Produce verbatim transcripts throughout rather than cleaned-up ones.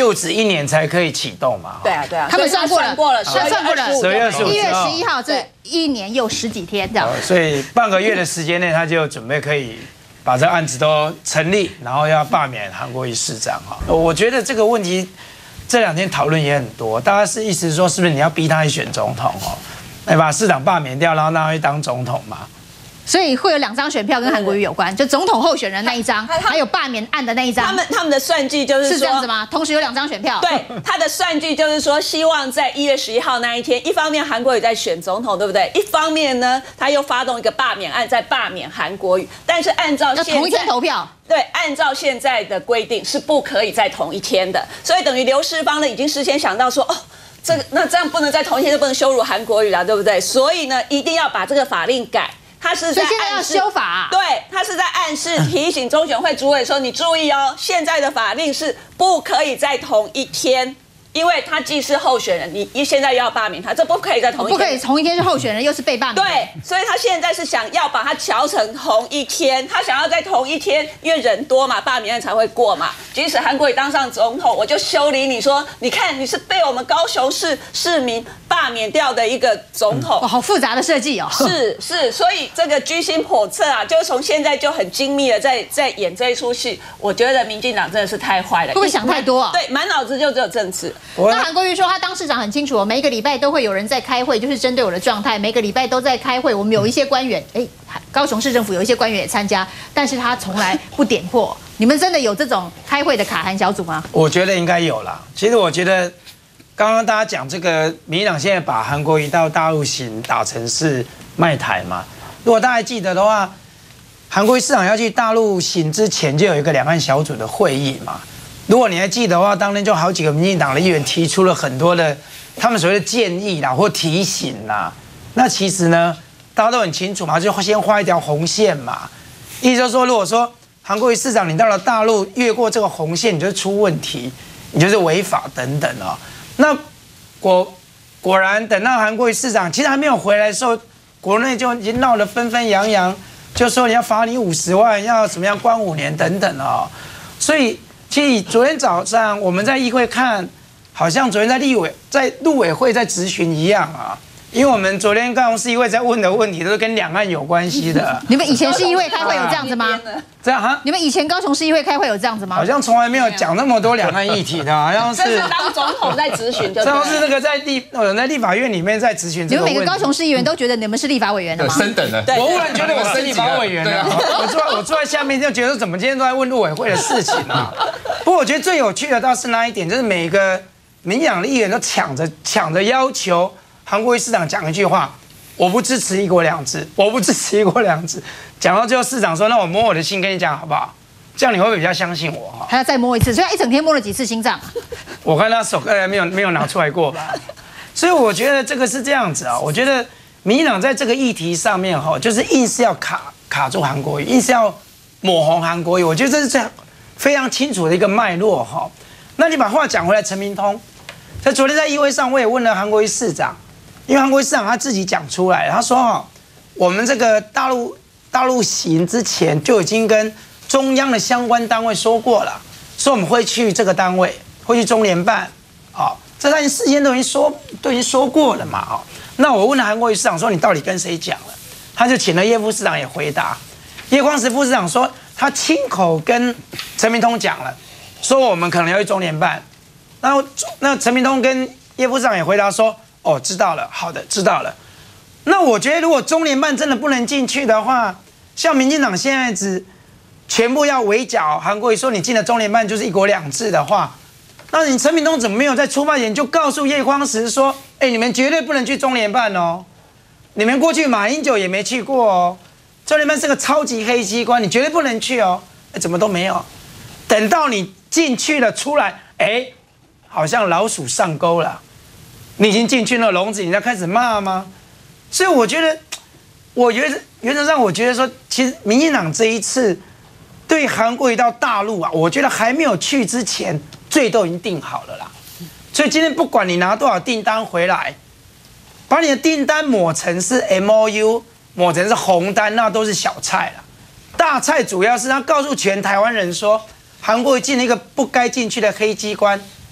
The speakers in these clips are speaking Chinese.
就职一年才可以启动嘛。 对啊，对啊， 他们算过了， 过了， 算算过了， 十月十五一月十一号，这一年又十几天这样。 所以半个月的时间内，他就准备可以把这案子都成立，然后要罢免韩国瑜市长哈。我觉得这个问题这两天讨论也很多，大家是意思是说，是不是你要逼他去选总统哦？来把市长罢免掉，然后让他去当总统嘛？ 所以会有两张选票跟韩国瑜有关，就总统候选人那一张，还有罢免案的那一张。 他们他们的算计就是说是这样子吗？同时有两张选票。 对，他的算计就是说，希望在一月十一号那一天，一方面韩国瑜在选总统，对不对？一方面呢，他又发动一个罢免案，在罢免韩国瑜。但是按照现在同一天投票。 对，按照现在的规定是不可以在同一天的，所以等于刘世芳呢已经事先想到说，哦。这个那这样不能在同一天就不能羞辱韩国瑜啦，对不对？所以呢，一定要把这个法令改。他是在所以现在要修法、啊， 对，他是在暗示提醒中选会主委说，你注意哦，现在的法令是不可以在同一天。因为他既是候选人，你一现在又要罢免他，这不可以在同一天， 不可以同一天是候选人，又是被罢免。 对，所以他现在是想要把它调成同一天，他想要在同一天，因为人多嘛，罢免案才会过嘛。即使韩国瑜当上总统，我就修理你说，你看你是被我们高雄市市民罢免掉的一个总统， 哇，好复杂的设计哦。 是是，所以这个居心叵测啊，就是从现在就很精密的在在演这一出戏。我觉得民进党真的是太坏了， 会不会想太多啊？ 对，满脑子就只有政治。 那韩国瑜说，他当市长很清楚哦，每一个礼拜都会有人在开会，就是针对我的状态，每个礼拜都在开会。我们有一些官员，哎，高雄市政府有一些官员也参加，但是他从来不点破。你们真的有这种开会的卡韩小组吗？ 我觉得应该有啦。其实我觉得，刚刚大家讲这个，民进党现在把韩国瑜到大陆行打成是卖台嘛。如果大家还记得的话，韩国瑜市长要去大陆行之前，就有一个两岸小组的会议嘛。如果你还记得的话，当天就好几个民进党的议员提出了很多的他们所谓的建议啦或提醒啦。那其实呢，大家都很清楚嘛，就先画一条红线嘛。意思就是说，如果说韩国瑜市长你到了大陆越过这个红线，你就出问题，你就是违法等等哦。那果果然等到韩国瑜市长其实还没有回来的时候，国内就已经闹得纷纷扬扬，就说你要罚你五十万，要怎么样关五年等等哦。所以。其实昨天早上我们在议会看，好像昨天在立委在陆委会在质询一样啊，因为我们昨天高雄市议会在问的问题都是跟两岸有关系的。 你们以前市议会开会有这样子吗？ 这样哈？ 你们以前高雄市议会开会有这样子吗？ 好像从来没有讲那么多两岸议题的，好像是。 这是当总统在质询，就。 这是那个在立有人在立法院里面在质询这个问题。 你们每个高雄市议员都觉得你们是立法委员的吗？ 升等的。 我忽然觉得我是立法委员了。我坐我坐在下面就觉得怎么今天都在问陆委会的事情啊？不过我觉得最有趣的倒是那一点，就是每个民进党的议员都抢着抢着要求韩国瑜市长讲一句话。我不支持一国两制，我不支持一国两制。讲到最后，市长说：“那我摸我的心跟你讲好不好？这样你会不会比较相信我？”哈， 还要再摸一次，所以他一整天摸了几次心脏？ 我看他手刚才没有没有拿出来过吧。所以我觉得这个是这样子啊。我觉得民进党在这个议题上面哈，就是硬是要卡卡住韩国瑜，硬是要抹红韩国瑜。我觉得这是这样非常清楚的一个脉络哈。那你把话讲回来，陈明通，在昨天在议会上，我也问了韩国瑜市长。因为韩国瑜市长他自己讲出来，他说哈，我们这个大陆大陆行之前就已经跟中央的相关单位说过了，说我们会去这个单位，会去中联办，啊，这他事先都已经说都已经说过了嘛，啊，那我问了韩国瑜市长说你到底跟谁讲了？他就请了叶副市长也回答，叶匡时副市长说他亲口跟陈明通讲了，说我们可能要去中联办，然后那陈明通跟叶副市长也回答说。哦，知道了，好的，知道了。那我觉得，如果中联办真的不能进去的话，像民进党现在只全部要围剿韩国瑜，说你进了中联办就是一国两制的话，那你陈明通怎么没有在出发前就告诉叶匡时说，哎，你们绝对不能去中联办哦，你们过去马英九也没去过哦，中联办是个超级黑机关，你绝对不能去哦，哎，怎么都没有，等到你进去了出来，哎，好像老鼠上钩了。你已经进去那个笼子，你才开始骂吗？所以我觉得，我觉得原则上，我觉得说，其实民进党这一次对韩国瑜到大陆啊，我觉得还没有去之前，罪都已经定好了啦。所以今天不管你拿多少订单回来，把你的订单抹成是 M O U， 抹成是红单，那都是小菜了。大菜主要是他告诉全台湾人说，韩国瑜进了一个不该进去的黑机关。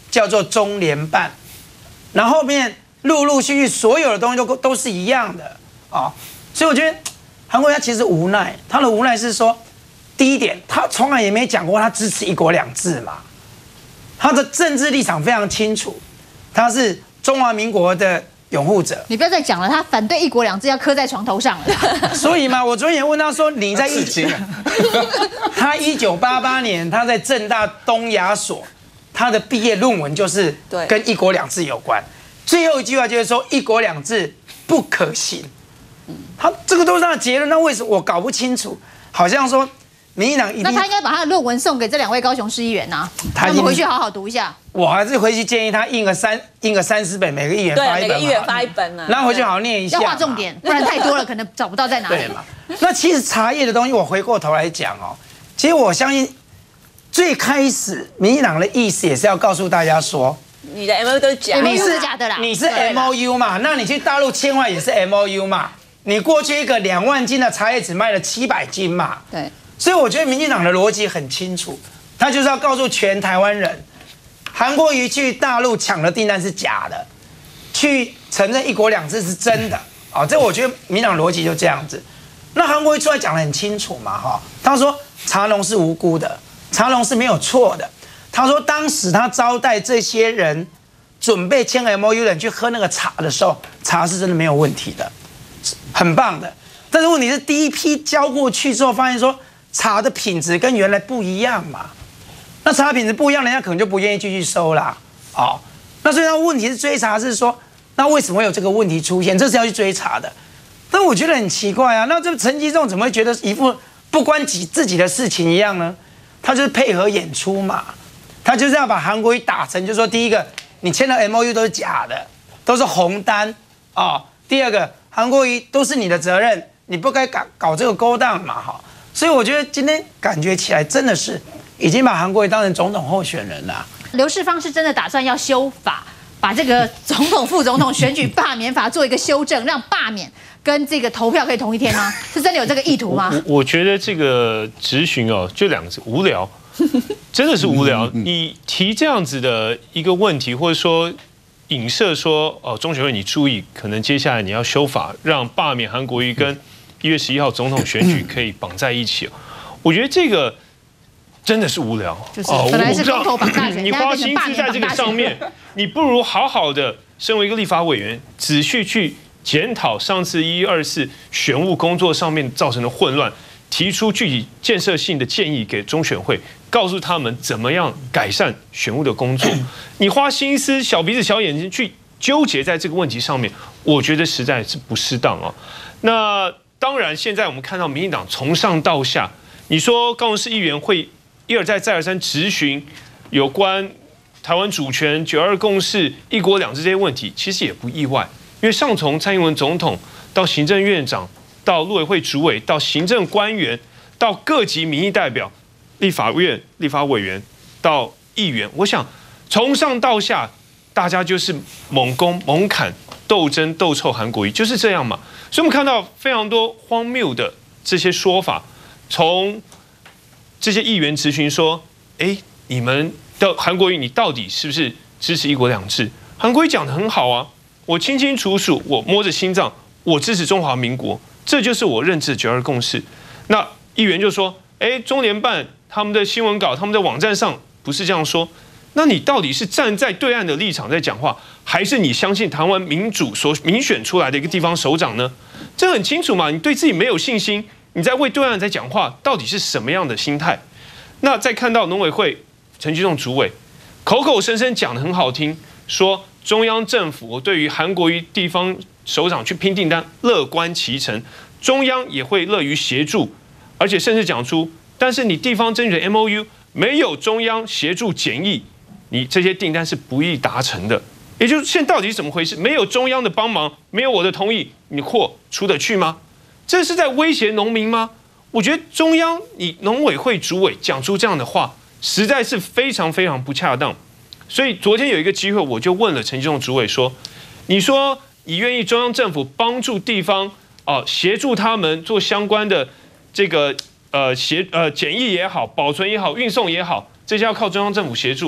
叫做中联办，然后后面陆陆续续所有的东西都都是一样的啊，所以我觉得韩国瑜他其实无奈，他的无奈是说，第一点，他从来也没讲过他支持一国两制嘛，他的政治立场非常清楚，他是中华民国的拥护者。 你不要再讲了，他反对一国两制要刻在床头上了。 所以嘛，我昨天也问他说，你在一九，他一九八八年他在政大东亚所，他的毕业论文就是跟一国两制有关。最后一句话就是说一国两制不可行。他这个都是他的结论，那为什么我搞不清楚？好像说民进党一定， 那他应该把他的论文送给这两位高雄市议员呐，他们回去好好读一下。 我还是回去建议他印个三印个三十本，每个议员发一本， 对，每个议员发一本啊， 然后回去好好念一下， 要划重点，不然太多了可能找不到在哪里。 对嘛？那其实茶叶的东西，我回过头来讲哦，其实我相信最开始民进党的意思也是要告诉大家说， 你的 M O U 都是假的， 你是假的啦， 你是 M O U 嘛，那你去大陆千万也是 M O U 嘛，你过去一个两万斤的茶叶只卖了七百斤嘛， 对， 所以我觉得民进党的逻辑很清楚，他就是要告诉全台湾人，韩国瑜去大陆抢的订单是假的，去承认一国两制是真的啊，这我觉得民进党逻辑就这样子。那韩国瑜出来讲得很清楚嘛，哈，他说茶农是无辜的，茶农是没有错的。他说当时他招待这些人准备签 M O U 的人去喝那个茶的时候，茶是真的没有问题的，很棒的。但是问题是第一批交过去之后，发现说茶的品质跟原来不一样嘛，那茶品质不一样，人家可能就不愿意继续收啦。哦，那所以他问题是追查是说，那为什么会有这个问题出现？这是要去追查的。但我觉得很奇怪啊，那这陈吉仲怎么会觉得一副不关己自己的事情一样呢？他就是配合演出嘛，他就是要把韩国瑜打成，就是说第一个，你签的 M O U 都是假的，都是红单啊、哦；第二个，韩国瑜都是你的责任，你不该搞搞这个勾当嘛，哈。所以我觉得今天感觉起来真的是已经把韩国瑜当成总统候选人了。 刘世芳是真的打算要修法，把这个总统、副总统选举罢免法做一个修正，让罢免跟这个投票可以同一天吗？是真的有这个意图吗？ 我, 我觉得这个质询哦，就两个字，无聊，真的是无聊。你提这样子的一个问题，或者说影射说，哦，中选会你注意，可能接下来你要修法，让罢免韩国瑜跟一月十一号总统选举可以绑在一起。我觉得这个真的是无聊。 就是本来是公投绑大选， 你花心思在这个上面，你不如好好的身为一个立法委员，仔细去检讨上次一一二四选务工作上面造成的混乱，提出具体建设性的建议给中选会，告诉他们怎么样改善选务的工作。你花心思、小鼻子小眼睛去纠结在这个问题上面，我觉得实在是不适当啊。那当然，现在我们看到民进党从上到下，你说高雄市议员会一而再、再而三质询有关台湾主权、九二共识、一国两制这些问题，其实也不意外。因为上从蔡英文总统到行政院长，到陆委会主委，到行政官员，到各级民意代表、立法院立法委员，到议员，我想从上到下，大家就是猛攻猛砍、斗争斗臭韩国瑜，就是这样嘛。所以我们看到非常多荒谬的这些说法，从这些议员质询说：“哎，你们的韩国瑜，你到底是不是支持一国两制？”韩国瑜讲得很好啊。我清清楚楚，我摸着心脏，我支持中华民国，这就是我认知的九二共识。那议员就说：“哎，中联办他们的新闻稿、他们的网站上不是这样说。那你到底是站在对岸的立场在讲话，还是你相信台湾民主所民选出来的一个地方首长呢？这很清楚嘛。你对自己没有信心，你在为对岸在讲话，到底是什么样的心态？那再看到农委会陈吉仲主委口口声声讲得很好听，说。”中央政府对于韩国瑜地方首长去拼订单乐观其成，中央也会乐于协助，而且甚至讲出，但是你地方争取的 M O U 没有中央协助检疫，你这些订单是不易达成的。也就是现在到底是怎么回事？没有中央的帮忙，没有我的同意，你货出得去吗？这是在威胁农民吗？我觉得中央你农委会主委讲出这样的话，实在是非常非常不恰当。所以昨天有一个机会，我就问了陈吉仲主委说：“你说你愿意中央政府帮助地方啊，协助他们做相关的这个呃协呃检疫也好、保存也好、运送也好，这些要靠中央政府协助。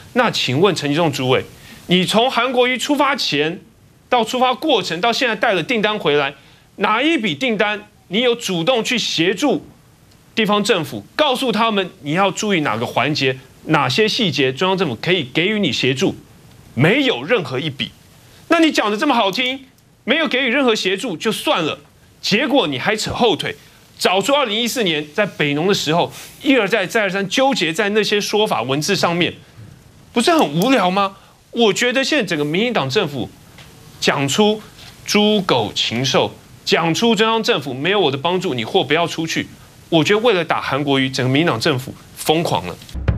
那请问陈吉仲主委，你从韩国瑜出发前到出发过程到现在带了订单回来，哪一笔订单你有主动去协助地方政府，告诉他们你要注意哪个环节、哪些细节，中央政府可以给予你协助？没有任何一笔。那你讲的这么好听，没有给予任何协助就算了，结果你还扯后腿，找出二零一四年在北农的时候，一而再再而三纠结在那些说法文字上面，不是很无聊吗？我觉得现在整个民进党政府讲出猪狗禽兽，讲出中央政府没有我的帮助，你货不要出去。我觉得为了打韩国瑜，整个民进党政府疯狂了。